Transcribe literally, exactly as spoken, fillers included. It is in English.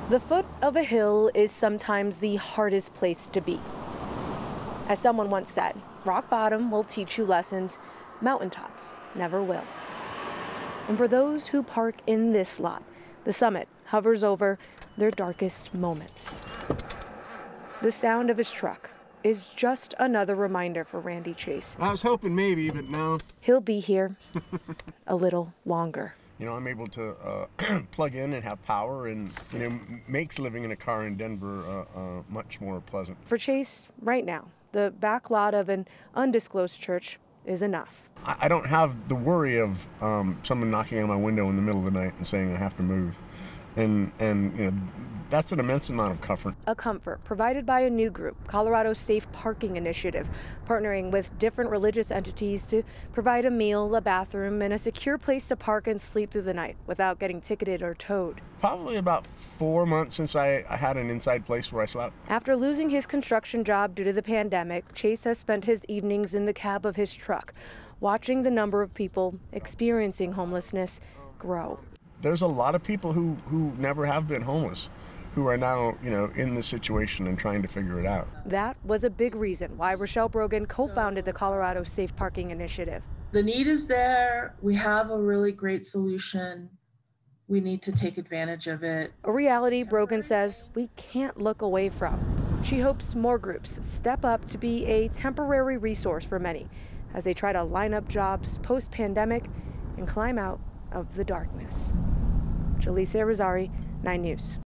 The foot of a hill is sometimes the hardest place to be. As someone once said, rock bottom will teach you lessons, mountaintops never will. And for those who park in this lot, the summit hovers over their darkest moments. The sound of his truck is just another reminder for Randy Chase. I was hoping maybe, but no. He'll be here a little longer. You know, I'm able to uh, plug in and have power, and you know, makes living in a car in Denver uh, uh, much more pleasant. For Chase, right now, the back lot of an undisclosed church is enough. I, I don't have the worry of um, someone knocking on my window in the middle of the night and saying I have to move, and and you know, that's an immense amount of comfort. A comfort provided by a new group, Colorado Safe Parking Initiative, partnering with different religious entities to provide a meal, a bathroom, and a secure place to park and sleep through the night without getting ticketed or towed. Probably about four months since I, I had an inside place where I slept. After losing his construction job due to the pandemic, Chase has spent his evenings in the cab of his truck, watching the number of people experiencing homelessness grow. There's a lot of people who, who never have been homeless, who are now, you know, in this situation and trying to figure it out. That was a big reason why Rochelle Brogan co-founded the Colorado Safe Parking Initiative. The need is there. We have a really great solution. We need to take advantage of it. A reality Brogan says we can't look away from. She hopes more groups step up to be a temporary resource for many as they try to line up jobs post-pandemic and climb out of the darkness. Jaleesa Rosari, nine News.